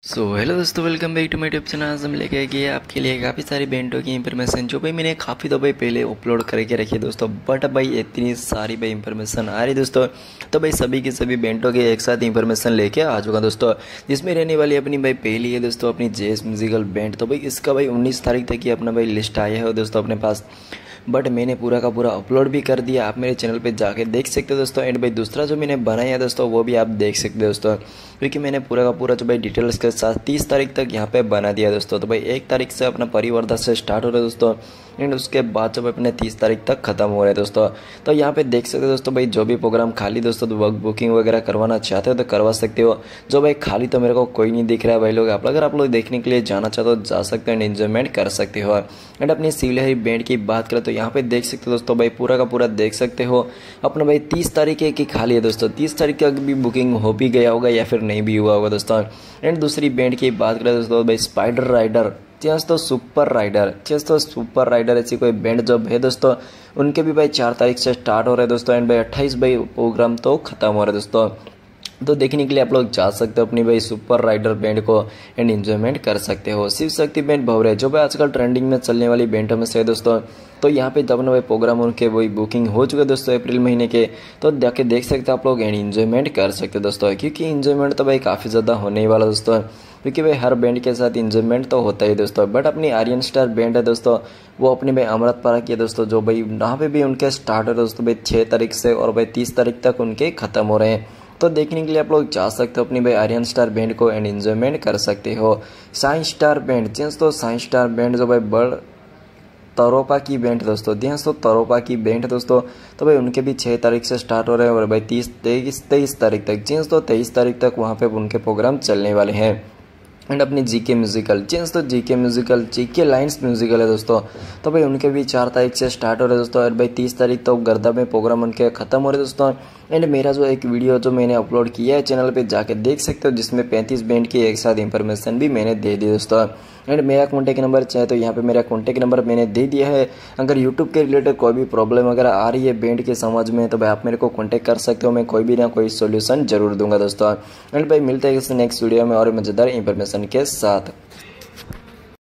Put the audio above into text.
Hello दोस्तों, welcome back to my YouTube channel. आज हम लेके आए कि आपके लिए काफ़ी सारी बैंडों की इंफॉर्मेशन जो भाई मैंने काफ़ी तो भाई पहले अपलोड करके रखी है दोस्तों, बट भाई इतनी सारी भाई इंफॉर्मेशन आ रही दोस्तों, तो भाई सभी की सभी बैंडों के एक साथ इंफॉर्मेशन लेके आ चुका दोस्तों, जिसमें रहने वाली अपनी भाई पहली है दोस्तों अपनी जेस म्यूजिकल बैंड। तो भाई इसका भाई 19 तारीख तक ही अपना भाई लिस्ट आया है दोस्तों अपने पास, बट मैंने पूरा का पूरा अपलोड भी कर दिया। आप मेरे चैनल पे जाके देख सकते हो दोस्तों। एंड भाई दूसरा जो मैंने बनाया है दोस्तों वो भी आप देख सकते हो दोस्तों, क्योंकि मैंने पूरा का पूरा जो भाई डिटेल्स के साथ 30 तारीख तक यहाँ पे बना दिया दोस्तों। तो भाई 1 तारीख से अपना परिवर्तन से स्टार्ट हो रहा है दोस्तों, एंड उसके बाद जब अपने 30 तारीख तक खत्म हो रहा है दोस्तों। तो यहाँ पे देख सकते हो दोस्तों भाई जो भी प्रोग्राम खाली दोस्तों तो वर्क बुकिंग वगैरह करवाना चाहते हो तो करवा सकते हो। जो भाई खाली तो मेरे को कोई नहीं दिख रहा है भाई लोग, अगर आप लोग देखने के लिए जाना चाहते हो जा सकते हो एंड एंजॉयमेंट कर सकते हो। एंड अपनी सिवलहरी बैंड की बात करें तो यहाँ पे देख सकते हो दोस्तों भाई पूरा का पूरा देख सकते हो अपना भाई 30 तारीख की खाली है दोस्तों। 30 तारीख तक भी बुकिंग हो भी गया होगा या फिर नहीं भी हुआ होगा दोस्तों। एंड दूसरी बैंड की बात करें दोस्तों भाई स्पाइडर राइडर तो सुपर राइडर ऐसी कोई बैंड जब है दोस्तों, उनके भी भाई 4 तारीख से स्टार्ट हो रहे हैं दोस्तों। एंड भाई 28 भाई प्रोग्राम तो खत्म हो रहा है दोस्तों। तो देखने के लिए आप लोग जा सकते हो अपनी भाई सुपर राइडर बैंड को एंड एंजॉयमेंट कर सकते हो। शिव शक्ति बैंड भवरे जो भाई आजकल ट्रेंडिंग में चलने वाली बैंडों में से है दोस्तों। तो यहाँ पे जब ना भाई प्रोग्राम उनके वही बुकिंग हो चुके दोस्तों अप्रैल महीने के, तो जाके देख सकते हो आप लोग एंड एंजॉयमेंट कर सकते हो दोस्तों, क्योंकि एंजॉयमेंट तो भाई काफ़ी ज़्यादा होने ही वाला दोस्तों, क्योंकि भाई हर बैंड के साथ एंजॉयमेंट तो होता ही दोस्तों। बट अपनी आर्यन स्टार बैंड है दोस्तों, वो अपने भाई अमृतपारा की है दोस्तों, जो भाई यहाँ पे भी उनके स्टार्ट है दोस्तों भाई 6 तारीख से और भाई 30 तारीख तक उनके खत्म हो रहे हैं। तो देखने के लिए आप लोग जा सकते हो अपनी भाई आर्यन स्टार बैंड को एंड एंजॉयमेंट कर सकते हो। साई स्टार बैंड तो साई स्टार बैंड जो भाई बड़ तरोपा की बैंड दोस्तों, तो तरोपा की बैंड दोस्तों, तो भाई उनके भी 6 तारीख से स्टार्ट हो रहे हैं और भाई 23 तारीख तक तो 23 तारीख तक वहाँ पे उनके प्रोग्राम चलने वाले हैं। एंड अपनी जीके म्यूजिकल तो जीके लाइन्स म्यूजिकल है दोस्तों, तो भाई उनके भी 4 तारीख से स्टार्ट हो रहे हैं दोस्तों। और भाई 30 तारीख तो गर्दा में प्रोग्राम उनके खत्म हो रहे हैं दोस्तों। एंड मेरा जो एक वीडियो जो मैंने अपलोड किया है चैनल पे जाके देख सकते हो, जिसमें 35 बैंड की एक साथ इंफॉर्मेशन भी मैंने दे दी दोस्तों। एंड मेरा कॉन्टैक्ट नंबर चाहे तो यहाँ पे मेरा कॉन्टैक्ट नंबर मैंने दे दिया है। अगर यूट्यूब के रिलेटेड कोई भी प्रॉब्लम अगर आ रही है बैंड के समझ में तो भाई आप मेरे को कॉन्टैक्ट कर सकते हो, मैं कोई भी ना कोई सोल्यूशन जरूर दूंगा दोस्तों। एंड भाई मिलते हैं नेक्स्ट वीडियो में और मज़ेदार इंफॉर्मेशन के साथ।